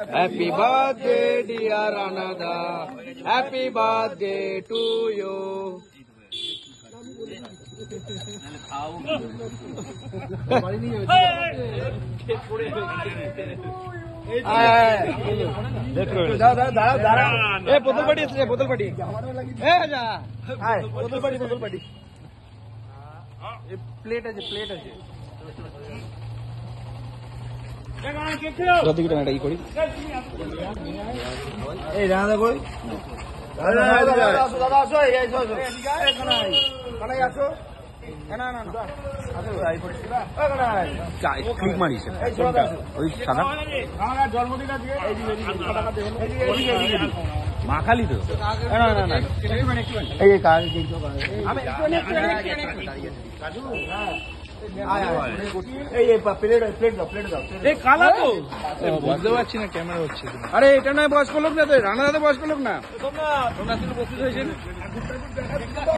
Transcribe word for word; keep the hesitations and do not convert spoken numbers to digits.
Happy birthday, dear Anada. Happy birthday to you. बोतल पड़ी इसलिए बोतल पड़ी बोतल पड़ी बोतल पड़ी प्लेट है प्लेट है কত টাকা ই করি এই রাধা কই দাদা আসো দাদা আসো এই আসো কানাই কানাই আসো না না না আসো আই পড়ছি না ও কানাই চাই ক্লিক মারিস ওই সাদা আমার জন্মদিন আছে এই এই টাকা দেব এই মা খালি তো না না না এই এই কাজ এই তো আমি কাজু হ্যাঁ বুঝতে পারছি না ক্যামেরা হচ্ছে আরে এটা নয় বয়স্ক লোক না তো রানা দাদা বয়স্ক লোক না তোমরা তোমরা বসে হয়েছে